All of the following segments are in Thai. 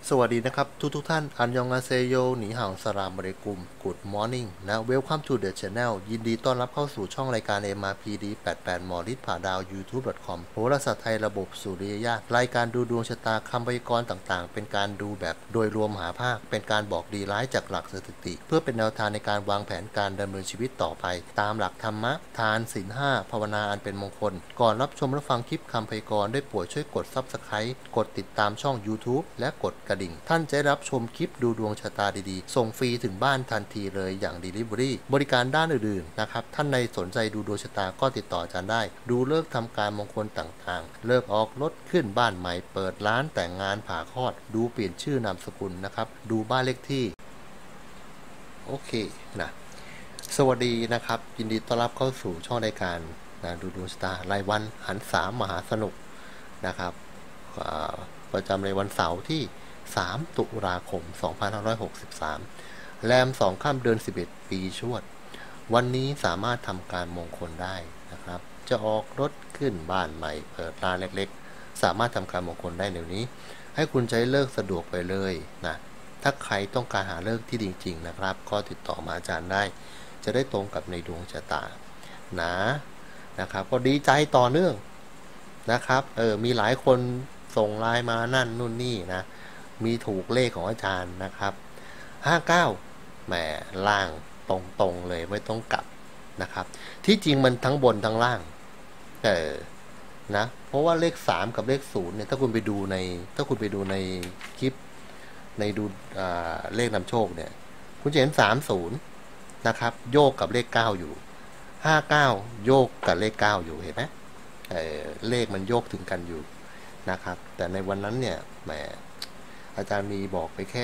สวัสดีนะครับทุกท่านอันยองอาเซโยหนีห่าวสลามอะลัยกุม Good morning นะ Welcome to the channel ยินดีต้อนรับเข้าสู่ช่องรายการ MRPD 88หมอฤทธิ์ผ่าดาว YouTube.com โหราศาสตร์ไทยระบบสุริยญาณรายการดูดวงชะตาคำพยากรณ์ต่างๆเป็นการดูแบบโดยรวมหาภาคเป็นการบอกดีร้ายจากหลักสถิติเพื่อเป็นแนวทางในการวางแผนการดำเนินชีวิตต่อไปตามหลักธรรมะทานศีล5ภาวนาอันเป็นมงคลก่อนรับชมและฟังคลิปคำพยากรณ์ได้โปรดช่วยกด Subscribe กดติดตามช่อง YouTube และกดกระดิ่งท่านจะรับชมคลิปดูดวงชะตาดีๆส่งฟรีถึงบ้านทันทีเลยอย่าง Delivery บริการด้านอื่นๆนะครับท่านในสนใจดูดวงชะตาก็ติดต่ออาจารย์ได้ดูเลิกทำการมงคลต่างๆเลิกออกรถขึ้นบ้านใหม่เปิดร้านแต่งงานผ่าคลอดดูเปลี่ยนชื่อนามสกุลนะครับดูบ้านเลขที่โอเคนะสวัสดีนะครับยินดีต้อนรับเข้าสู่ช่องรายการนะดูดวงชะตารายวันหันษามหาสนุกนะครับประจำในวันเสาร์ที่3 ตุลาคม 2563 แรม 2 ค่ำเดือน 11 ปีชวดวันนี้สามารถทำการมงคลได้นะครับจะออกรถขึ้นบ้านใหม่เปิดร้านเล็กๆสามารถทำการมงคลได้เดี๋ยวนี้ให้คุณใช้เลิกสะดวกไปเลยนะถ้าใครต้องการหาเลิกที่จริงๆนะครับก็ติดต่อมาอาจารย์ได้จะได้ตรงกับในดวงชะตานะครับก็ดีใจต่อเนื่องนะครับมีหลายคนส่งไลน์มานั่นนู่นนี่นะมีถูกเลขของอาจารย์นะครับ59แหมล่างตรงๆเลยไม่ต้องกลับนะครับที่จริงมันทั้งบนทั้งล่างนะเพราะว่าเลข3กับเลข0เนี่ยถ้าคุณไปดูในคลิปในดูเลขนำโชคเนี่ยคุณจะเห็น30นะครับโยกกับเลข9อยู่59โยกกับเลข9อยู่เห็นไหมเลขมันโยกถึงกันอยู่นะครับแต่ในวันนั้นเนี่ยแหมอาจารย์มีบอกไปแค่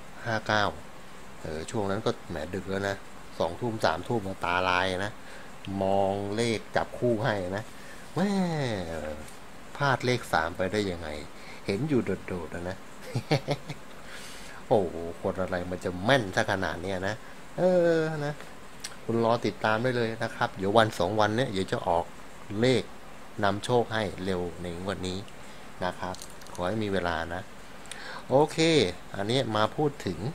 59ช่วงนั้นก็แหมดึกแล้วนะ2 ทุ่ม3 ทุ่มตาลายนะมองเลขจับคู่ให้นะแม่พลาดเลข3ไปได้ยังไงเห็นอยู่โดดๆนะ โอ้คนอะไรมันจะแม่นซะขนาดนี้นะนะคุณรอติดตามได้เลยนะครับเดี๋ยววัน2 วันเนี่ยเดี๋ยวจะออกเลขนำโชคให้เร็วในวันนี้นะครับขอให้มีเวลานะโอเคอันนี้มาพูดถึง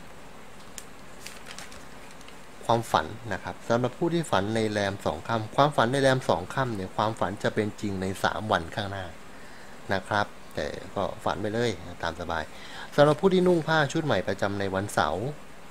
ความฝันนะครับสำหรับผู้ที่ฝันในแรม2 ค่ำความฝันในแรม2 ค่ำเนี่ยความฝันจะเป็นจริงใน3 วันข้างหน้านะครับแต่ก็ฝันไปเลยตามสบายสำหรับผู้ที่นุ่งผ้าชุดใหม่ประจำในวันเสาร์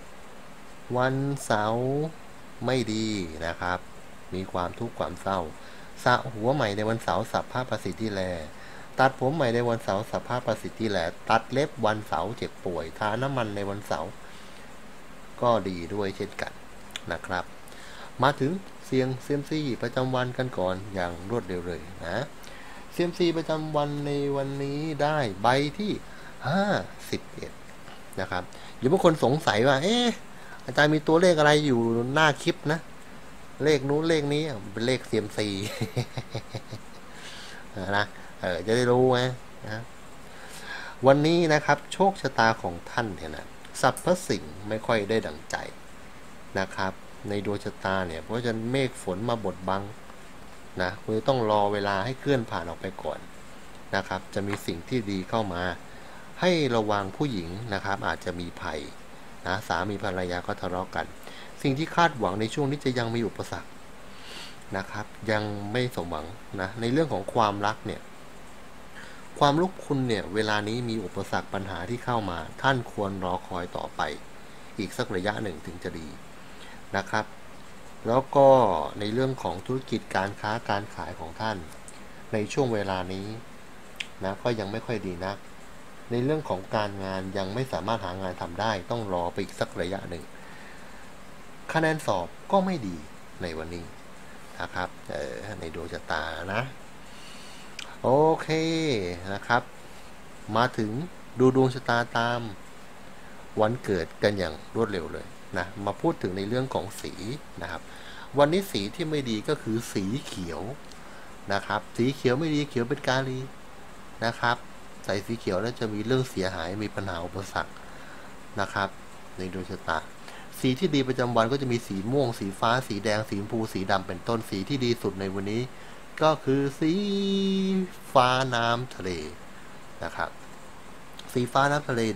ไม่ดีนะครับมีความทุกข์ความเศร้าสระหัวใหม่ในวันเสาร์สับผ้าประสิทธิแลตัดผมใหม่ในวันเสาร์สับผ้าประสิทธิแลตัดเล็บวันเสาร์เจ็บป่วยทาน้ำมันในวันเสาร์ก็ดีด้วยเช่นกันนะครับมาถึงเสียงเซียมซีประจำวันกันก่อนอย่างรวดเร็วเลยนะเซียมซีประจำวันในวันนี้ได้ใบที่51นะครับเดี๋ยวบางคนสงสัยว่าอาจารย์มีตัวเลขอะไรอยู่หน้าคลิปนะเลขนู้นเลขนี้เป็นเลขเซียมซีนะจะได้รู้นะวันนี้นะครับโชคชะตาของท่านเนี่ยนะสรรพสิ่งไม่ค่อยได้ดั่งใจนะครับในดวงชะตาเนี่ยเพราะฉะนั้นเมฆฝนมาบดบังนะคุณต้องรอเวลาให้เคลื่อนผ่านออกไปก่อนนะครับจะมีสิ่งที่ดีเข้ามาให้ระวังผู้หญิงนะครับอาจจะมีภัยนะสามีภรรยาก็ทะเลาะกันสิ่งที่คาดหวังในช่วงนี้จะยังมีอุปสรรคนะครับยังไม่สมหวังนะในเรื่องของความรักเนี่ยความรักคุณเนี่ยเวลานี้มีอุปสรรคปัญหาที่เข้ามาท่านควรรอคอยต่อไปอีกสักระยะหนึ่งถึงจะดีนะครับแล้วก็ในเรื่องของธุรกิจการค้าการขายของท่านในช่วงเวลานี้นะก็ยังไม่ค่อยดีนักในเรื่องของการงานยังไม่สามารถหางานทำได้ต้องรอไปอีกสักระยะหนึ่งคะแนนสอบก็ไม่ดีในวันนี้นะครับในดวงชะตานะโอเคนะครับมาถึงดูดวงชะตาตามวันเกิดกันอย่างรวดเร็วเลยนะมาพูดถึงในเรื่องของสีนะครับวันนี้สีที่ไม่ดีก็คือสีเขียวนะครับสีเขียวไม่ดีเขียวเป็นกาลีนะครับใส่สีเขียวแล้วจะมีเรื่องเสียหายมีปัญหาอุปสรรคนะครับในดวงชะตาสีที่ดีประจำวันก็จะมีสีม่วงสีฟ้าสีแดงสีชมพูสีดำเป็นต้นสีที่ดีสุดในวันนี้ก็คือสีฟ้าน้ำทะเลนะครับสีฟ้าน้ำทะเล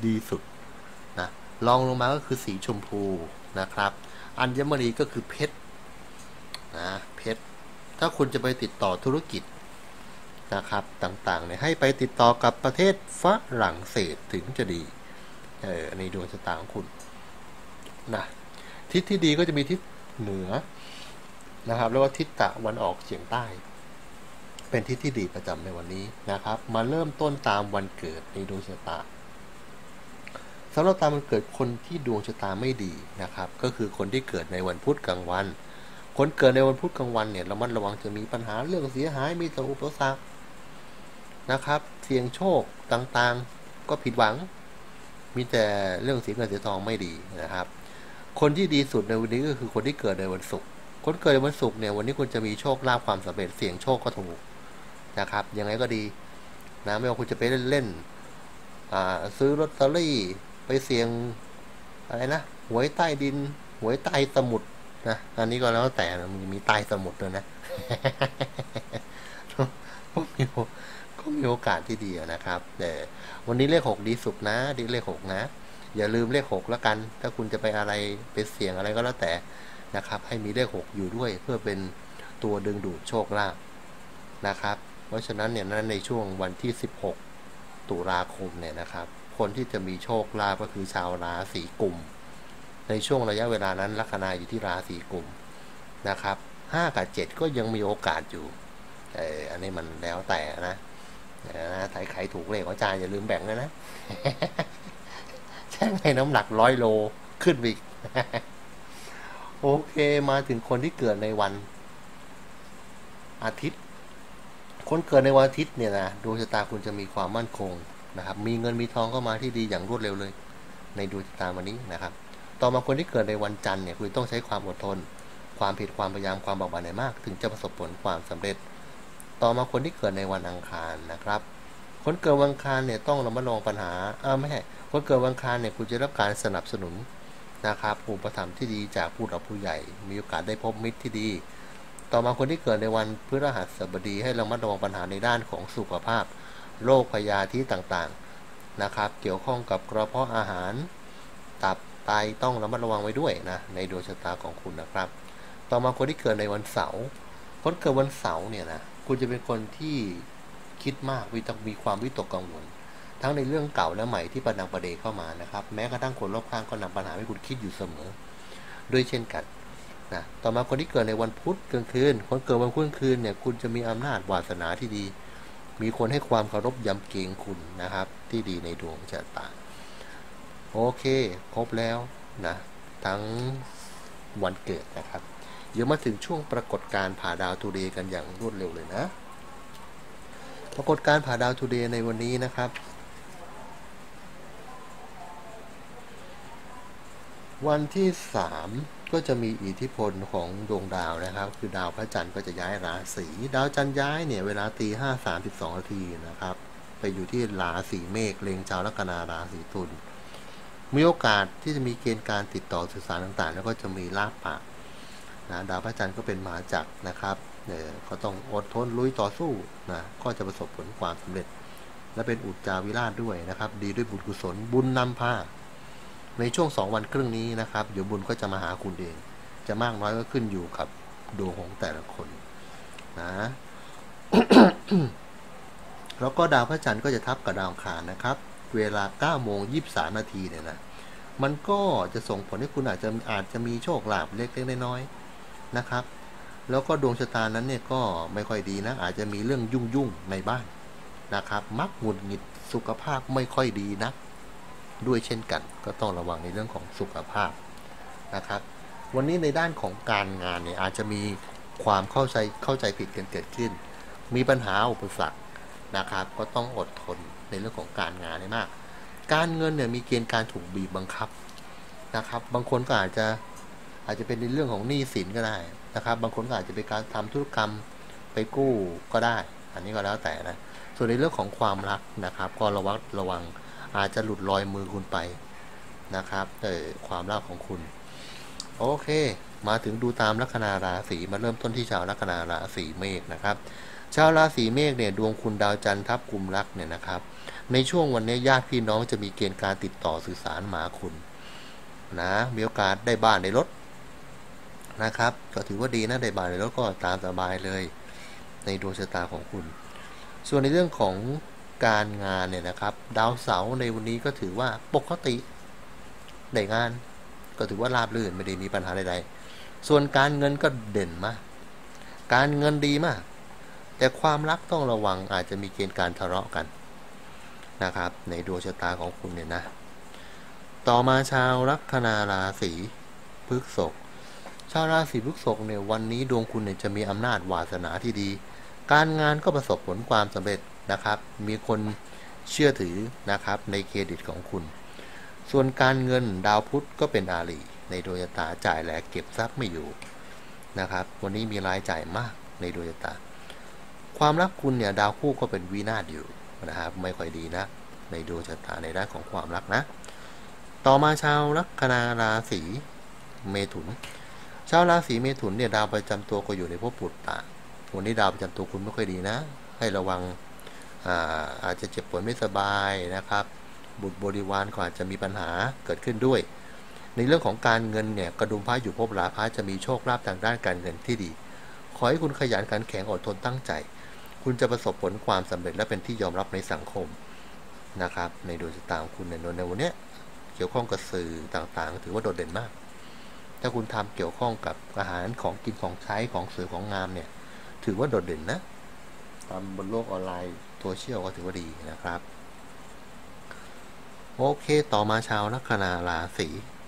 ดีสุดนะรองลงมาก็คือสีชมพูนะครับอัญมณีก็คือเพชรนะเพชรถ้าคุณจะไปติดต่อธุรกิจนะครับต่างๆเนี่ยให้ไปติดต่อกับประเทศฝรั่งเศสถึงจะดีอันนี้ดวงชะตาของคุณนะทิศที่ดีก็จะมีทิศเหนือนะครับแล้วก็ทิศตะวันออกเฉียงใต้เป็นทิศที่ดีประจำในวันนี้นะครับมาเริ่มต้นตามวันเกิดในดวงชะตาสำหรับตามวันเกิดคนที่ดวงชะตาไม่ดีนะครับก็คือคนที่เกิดในวันพุธกลางวันคนเกิดในวันพุธกลางวันเนี่ยระมัดระวังจะมีปัญหาเรื่องเสียหายมีแต่อุปสรรคนะครับเสี่ยงโชคต่างๆก็ผิดหวังมีแต่เรื่องเสียเงินเสียทองไม่ดีนะครับคนที่ดีสุดในวันนี้ก็คือคนที่เกิดในวันศุกร์คนเกิดในวันศุกร์เนี่ยวันนี้คุณจะมีโชคลาภความสำเร็จเสี่ยงโชคก็ถูกนะครับยังไงก็ดีนะไม่ว่าคุณจะไปเล่นซื้อลอตเตอรี่ไปเสี่ยงอะไรนะหวยใต้ดินหวยใต้สมุทรนะอันนี้ก็แล้วแต่มันมีใต้สมุทรด้วยนะก็มีโอกาสที่ดีนะครับแต่วันนี้เลข6ดีสุดนะดีเลข6นะอย่าลืมเลข6แล้วกันถ้าคุณจะไปอะไรไปเสี่ยงอะไรก็แล้วแต่นะครับให้มีเลข6อยู่ด้วยเพื่อเป็นตัวดึงดูดโชคลาภนะครับเพราะฉะนั้นเนี่ยในช่วงวันที่16ตุลาคมเนี่ยนะครับคนที่จะมีโชคลาภก็คือชาวราศีกุมในช่วงระยะเวลานั้นลัคนาอยู่ที่ราศีกุมนะครับ5กับ7ก็ยังมีโอกาสอยู่อันนี้มันแล้วแต่นะถ้าใครถูกเลขอาจารย์อย่าลืมแบ่งนะแช่งให้น้ำหนัก100 โลขึ้นอีกโอเคมาถึงคนที่เกิดในวันอาทิตย์คนเกิดในวันอาทิตย์เนี่ยนะดวงชะตาคุณจะมีความมั่นคงนะครับมีเงินมีทองเข้ามาที่ดีอย่างรวดเร็วเลยในดวงชะตาวันนี้นะครับต่อมาคนที่เกิดในวันจันทร์เนี่ยคุณต้องใช้ความอดทนความเพียรความพยายามความบากบั่นมากถึงจะประสบผลความสำเร็จต่อมาคนที่เกิดในวันอังคารนะครับคนเกิดวันอังคารเนี่ยต้องระมัดระวังปัญหาไม่ใช่คนเกิดวันอังคารเนี่ยคุณจะรับการสนับสนุนนะครับอุปถัมภ์ที่ดีจากผู้หลักผู้ใหญ่มีโอกาสได้พบมิตรที่ดีต่อมาคนที่เกิดในวันพฤหัสบดีให้ระมัดระวังปัญหาในด้านของสุขภาพโรคพยาธิต่างๆนะครับเกี่ยวข้องกับกระเพาะอาหารตับไตต้องระมัดระวังไว้ด้วยนะในดวงชะตาของคุณนะครับต่อมาคนที่เกิดในวันเสาร์คนเกิดวันเสาร์เนี่ยนะคุณจะเป็นคนที่คิดมากมีความวิตกกังวลทั้งในเรื่องเก่าและใหม่ที่ประดังประเดเข้ามานะครับแม้กระทั่งคนรอบข้างก็นำปัญหาให้คุณคิดอยู่เสมอด้วยเช่นกันนะต่อมาคนที่เกิดในวันพุธกลางคืนคนเกิดวันพุธกลางคืนเนี่ยคุณจะมีอำนาจวาสนาที่ดีมีคนให้ความเคารพยำเกรงคุณนะครับที่ดีในดวงชะตาโอเคครบแล้วนะทั้งวันเกิดนะครับเดี๋ยวมาถึงช่วงปรากฏการณ์ผ่าดาวทูเดย์กันอย่างรวดเร็วเลยนะปรากฏการณ์ผ่าดาวทูเดย์ในวันนี้นะครับวันที่3ก็จะมีอิทธิพลของดวงดาวนะครับคือดาวพระจันทร์ก็จะย้ายราศีดาวจันทร์ย้ายเนี่ยเวลา5:32 นาทีนะครับไปอยู่ที่ราศีเมษเล็งชาวลัคนาราศีตุลมีโอกาสที่จะมีเกณฑ์การติดต่อสื่อสารต่างๆแล้วก็จะมีลาภปากนะดาวพระจันทร์ก็เป็นมหาจักรนะครับก็ต้องอดทนลุยต่อสู้นะก็จะประสบผลความสำเร็จและเป็นอุจจาวิราชด้วยนะครับดีด้วยบุญกุศลบุญนำพาในช่วง2 วันครึ่งนี้นะครับเดี๋ยวบุญก็จะมาหาคุณเองจะมากน้อยก็ขึ้นอยู่กับดวงของแต่ละคนนะ แล้วก็ดาวพระจันทร์ก็จะทับกับดาวอังคารนะครับเวลา 9:23 นาทีเนี่ยนะมันก็จะส่งผลให้คุณอาจจะมีโชคลาภเล็กๆน้อยๆนะครับแล้วก็ดวงชะตานั้นเนี่ยก็ไม่ค่อยดีนะอาจจะมีเรื่องยุ่งๆในบ้านนะครับมักหงุดหงิดสุขภาพไม่ค่อยดีนะด้วยเช่นกันก็ต้องระวังในเรื่องของสุขภาพนะครับวันนี้ในด้านของการงานเนี่ยอาจจะมีความเข้าใจผิดกันเกิดขึ้นมีปัญหาอุปสรรคนะครับก็ต้องอดทนในเรื่องของการงานให้มากการเงินเนี่ยมีเกณฑ์การถูกบีบบังคับนะครับบางคนก็อาจจะเป็นในเรื่องของหนี้สินก็ได้นะครับบางคนก็อาจจะเป็นการทำธุรกรรมไปกู้ก็ได้อันนี้ก็แล้วแต่นะส่วนในเรื่องของความรักนะครับก็ระวังอาจจะหลุดลอยมือคุณไปนะครับความรักของคุณโอเคมาถึงดูตามลัคนาราศีมาเริ่มต้นที่ชาวลัคนาราศีเมษนะครับชาวราศีเมษเนี่ยดวงคุณดาวจันทร์ทับกุมรักเนี่ยนะครับในช่วงวันนี้ญาติพี่น้องจะมีเกณฑ์การติดต่อสื่อสารมาคุณนะมีโอกาสได้บ้านได้รถนะครับก็ถือว่าดีนะได้บ้านได้รถก็ตามสบายเลยในดวงชะตาของคุณส่วนในเรื่องของการงานเนี่ยนะครับดาวเสาร์ในวันนี้ก็ถือว่าปกติได้งานก็ถือว่าราบรื่นไม่ได้มีปัญหาใดๆส่วนการเงินก็เด่นมากการเงินดีมากแต่ความรักต้องระวังอาจจะมีเกณฑ์การทะเลาะกันนะครับในดวงชะตาของคุณเนี่ยนะต่อมาชาวลัคนาราศีพฤษภชาวราศีพฤษภเนี่ยวันนี้ดวงคุณเนี่ยจะมีอำนาจวาสนาที่ดีการงานก็ประสบผลความสำเร็จนะครับมีคนเชื่อถือนะครับในเครดิตของคุณส่วนการเงินดาวพุธก็เป็นอาลีในดวงชะตาจ่ายแหลกเก็บทรัพย์ไม่อยู่นะครับวันนี้มีรายจ่ายมากในดวงชะตาความรักคุณเนี่ยดาวคู่ก็เป็นวินาศอยู่นะครับไม่ค่อยดีนะในดวงชะตาในด้านของความรักนะต่อมาชาวลัคนาราศีเมถุนชาวราศีเมถุนเนี่ยดาวประจำตัวก็อยู่ในภพปุตตะวันนี้ดาวประจำตัวคุณไม่ค่อยดีนะให้ระวังอาจจะเจ็บป่วยไม่สบายนะครับบุตรบริวารก็อาจจะมีปัญหาเกิดขึ้นด้วยในเรื่องของการเงินเนี่ยกระดุมพระอยู่ภพราพะจะมีโชคลาภทางด้านการเงินที่ดีขอให้คุณขยันขันแข็งอดทนตั้งใจคุณจะประสบผลความสำเร็จและเป็นที่ยอมรับในสังคมนะครับในดวงชะตาของคุณในวันนี้เกี่ยวข้องกับสื่อต่างๆถือว่าโดดเด่นมากถ้าคุณทำเกี่ยวข้องกับอาหารของกินของใช้ของสวยของงามเนี่ยถือว่าโดดเด่นนะทำบนโลกออนไลน์โซเชียลก็ถือว่าดีนะครับโอเคต่อมาชาวลัคนาราศี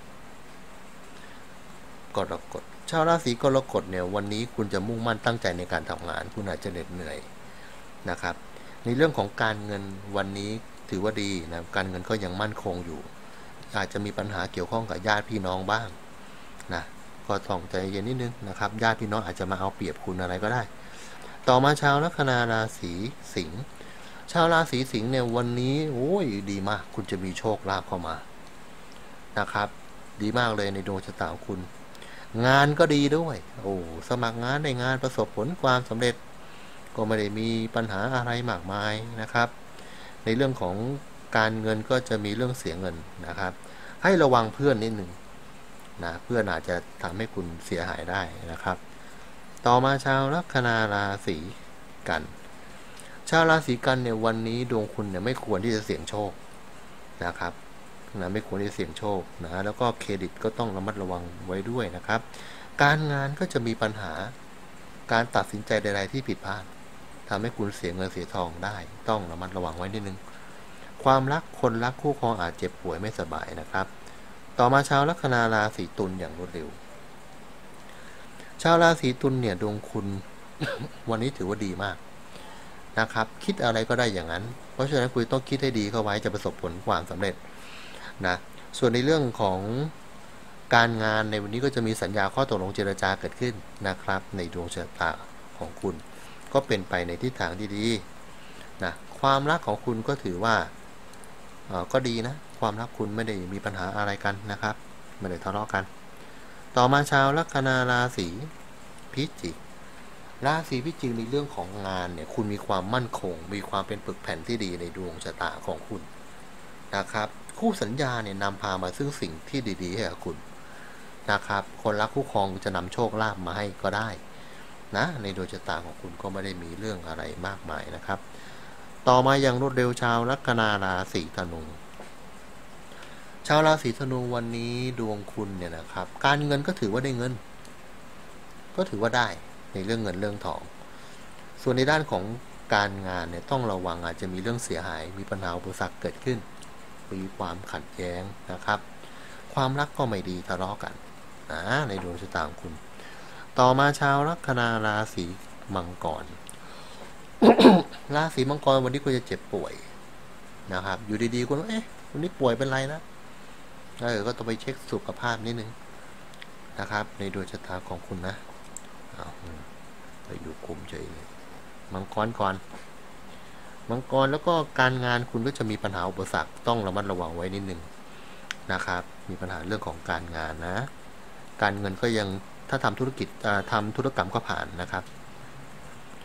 กรกฎชาวราศีกรกฎเนี่ยวันนี้คุณจะมุ่งมั่นตั้งใจในการทำงานคุณอาจจะเหน็ดเหนื่อยนะครับในเรื่องของการเงินวันนี้ถือว่าดีนะการเงินก็ยังมั่นคงอยู่อาจจะมีปัญหาเกี่ยวข้องกับญาติพี่น้องบ้างนะก็ต้องใจเย็นนิดนึงนะครับญาติพี่น้องอาจจะมาเอาเปรียบคุณอะไรก็ได้ต่อมาชาวลัคนาราศีสิงห์ชาวราศีสิงห์เนี่ยวันนี้โอ้ยดีมากคุณจะมีโชคลาภเข้ามานะครับดีมากเลยในดวงชะตาของคุณงานก็ดีด้วยโอ้สมัครงานในงานประสบผลความสำเร็จก็ไม่ได้มีปัญหาอะไรมากมายนะครับในเรื่องของการเงินก็จะมีเรื่องเสียเงินนะครับให้ระวังเพื่อนนิดหนึ่งนะเพื่อนอาจจะทำให้คุณเสียหายได้นะครับต่อมาชาวลัคนาราศีกันชาวราศีกันเนี่ยวันนี้ดวงคุณเนี่ยไม่ควรที่จะเสี่ยงโชคนะครับนะไม่ควรที่จะเสี่ยงโชคนะแล้วก็เครดิตก็ต้องระมัดระวังไว้ด้วยนะครับการงานก็จะมีปัญหาการตัดสินใจใดๆที่ผิดพลาดทำให้คุณเสียเงินเสียทองได้ต้องระมัดระวังไว้นิดนึงความรักคนรักคู่ครองอาจเจ็บป่วยไม่สบายนะครับต่อมาชาวลัคนาราศีตุลอย่างรวดเร็วชาวราศีตุลเนี่ยดวงคุณ วันนี้ถือว่าดีมากนะครับคิดอะไรก็ได้อย่างนั้นเพราะฉะนั้นคุณต้องคิดให้ดีเข้าไว้จะประสบผลความสำเร็จนะส่วนในเรื่องของการงานในวันนี้ก็จะมีสัญญาข้อตกลงเจรจาเกิดขึ้นนะครับในดวงชะตาของคุณก็เป็นไปในทิศทางที่ดีนะความรักของคุณก็ถือว่าก็ดีนะความรักคุณไม่ได้มีปัญหาอะไรกันนะครับไม่ได้ทะเลาะกันต่อมาชาวลัคนาราศีพิจิกราศีพิจิกในเรื่องของงานเนี่ยคุณมีความมั่นคงมีความเป็นปึกแผ่นที่ดีในดวงชะตาของคุณนะครับคู่สัญญาเนี่ยนำพามาซึ่งสิ่งที่ดีๆให้กับคุณนะครับคนรักคู่ครองจะนำโชคลาภมาให้ก็ได้นะในดวงชะตาของคุณก็ไม่ได้มีเรื่องอะไรมากมายนะครับต่อมาอย่างรวดเร็วชาวลัคนาราศีธนูชาวราศีธนูวันนี้ดวงคุณเนี่ยนะครับการเงินก็ถือว่าได้เงินก็ถือว่าได้ในเรื่องเงินเรื่องทองส่วนในด้านของการงานเนี่ยต้องระวังอาจจะมีเรื่องเสียหายมีปัญหาอุปสรรคเกิดขึ้นมีความขัดแย้งนะครับความรักก็ไม่ดีทะเลาะกันนะในดวงชะตาของคุณต่อมาชาวลัคนาราศีมังกร ราศีมังกรวันนี้คุณจะเจ็บป่วยนะครับอยู่ดีๆคุณว่าวันนี้ป่วยเป็นไรนะก็ต้องไปเช็คสุขภาพนิดนึงนะครับในดวงชะตาของคุณนะไปอยู่กลุ่มเฉยเลยมังกรก่อนมังกรแล้วก็การงานคุณก็จะมีปัญหาอุปสรรคต้องระมัดระวังไว้นิดนึงนะครับมีปัญหาเรื่องของการงานนะการเงินก็ยังถ้าทำธุรกิจทำธุรกรรมก็ผ่านนะครับ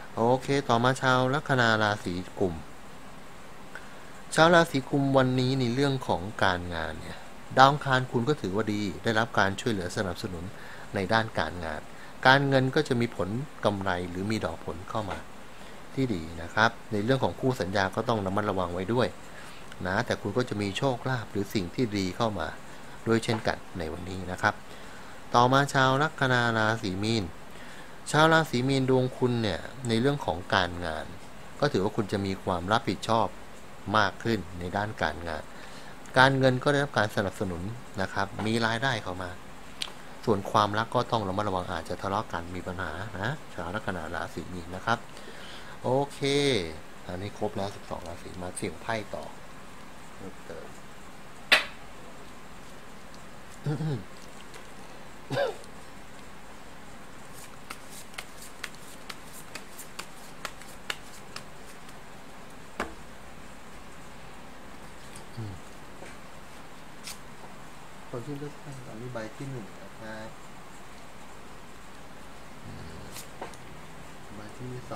โอเคต่อมาชาวลัคนาราศีกุมชาวราศีกุมวันนี้ในเรื่องของการงานเนี่ยดาวอังคารคุณก็ถือว่าดีได้รับการช่วยเหลือสนับสนุนในด้านการงานการเงินก็จะมีผลกำไรหรือมีดอกผลเข้ามาที่ดีนะครับในเรื่องของคู่สัญญาก็ต้องระมัดระวังไว้ด้วยนะแต่คุณก็จะมีโชคลาภหรือสิ่งที่ดีเข้ามาด้วยเช่นกันในวันนี้นะครับต่อมาชาวลัคนาราศีมีนชาวราศีมีนดวงคุณเนี่ยในเรื่องของการงานก็ถือว่าคุณจะมีความรับผิดชอบมากขึ้นในด้านการงานการเงินก็ได้รับการสนับสนุนนะครับมีรายได้เข้ามาส่วนความรักก็ต้องระมัดระวังอาจจะทะเลาะกันมีปัญหานะชาวลัคนาราศีมีนนะครับโอเคอันนี้ครบแล้ว12ราศีมาเสี่ยงไพ่ต่อเพิ่มเติมคนที่เลือกไพ่ตอนนี้ใบที่1นะครับใบที่2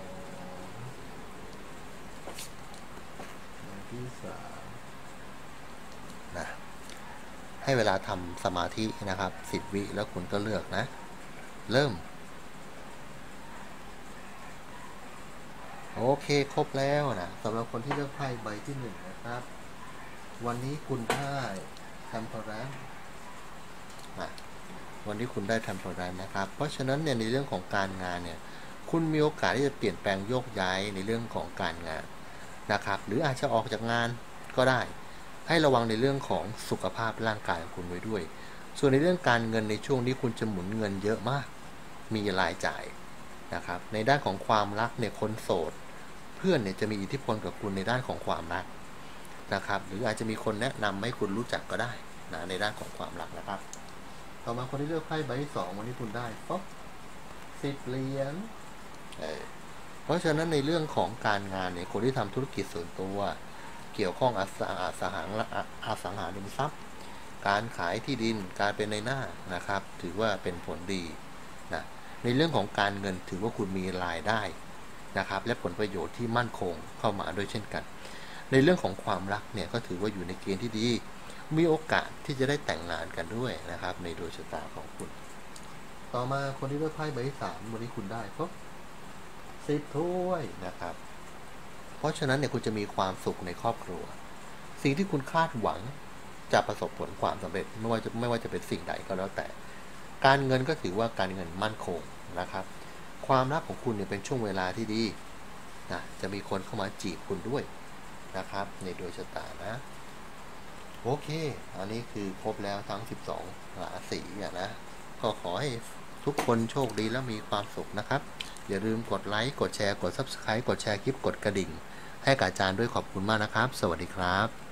ใบที่3นะให้เวลาทำสมาธินะครับ10 วิแล้วคุณก็เลือกนะเริ่มโอเคครบแล้วนะสำหรับคนที่เลือกไพ่ใบที่1นะครับวันนี้คุณได้Temperanceวันนี้คุณได้Temperanceนะครับเพราะฉะนั้นเนี่ยในเรื่องของการงานเนี่ยคุณมีโอกาสที่จะเปลี่ยนแปลงโยกย้ายในเรื่องของการงานนะครับหรืออาจจะออกจากงานก็ได้ให้ระวังในเรื่องของสุขภาพร่างกายของคุณไว้ด้วยส่วนในเรื่องการเงินในช่วงนี้คุณจะหมุนเงินเยอะมากมีรายจ่ายนะครับในด้านของความรักเนี่ยคนโสดเพื่อนเนี่ยจะมีอิทธิพลกับคุณในด้านของความรักนะครับหรืออาจจะมีคนแนะนำให้คุณรู้จักก็ได้นะในด้านของความรักนะครับต่อมาคนที่เลือกไพ่ใบที่2วันนี้คุณได้ป๊อป10 เหรียญเพราะฉะนั้นในเรื่องของการงานเนี่ยคนที่ทำธุรกิจส่วนตัวเกี่ยวข้องอสังหาริมทรัพย์การขายที่ดินการเป็นในหน้านะครับถือว่าเป็นผลดีนะในเรื่องของการเงินถือว่าคุณมีรายได้นะครับและผลประโยชน์ที่มั่นคงเข้ามาด้วยเช่นกันในเรื่องของความรักเนี่ยก็ถือว่าอยู่ในเกณฑ์ที่ดีมีโอกาสที่จะได้แต่งงานกันด้วยนะครับในดวงชะตาของคุณต่อมาคนที่เลือกไพ่ใบที่3วันนี้คุณได้ครบ10 ถ้วยนะครับเพราะฉะนั้นเนี่ยคุณจะมีความสุขในครอบครัวสิ่งที่คุณคาดหวังจะประสบผลความสำเร็จไม่ว่าจะเป็นสิ่งใดก็แล้วแต่การเงินก็ถือว่าการเงินมั่นคงนะครับความรักของคุณเนี่ยเป็นช่วงเวลาที่ดีนะจะมีคนเข้ามาจีบคุณด้วยนะครับในดวงชะตานะโอเคอันนี้คือครบแล้วทั้ง12ราศีนะก็ขอให้ทุกคนโชคดีและมีความสุขนะครับอย่าลืมกดไลค์กดแชร์กด Subscribe กดแชร์คลิปกดกระดิ่งให้กับอาจารย์ด้วยขอบคุณมากนะครับสวัสดีครับ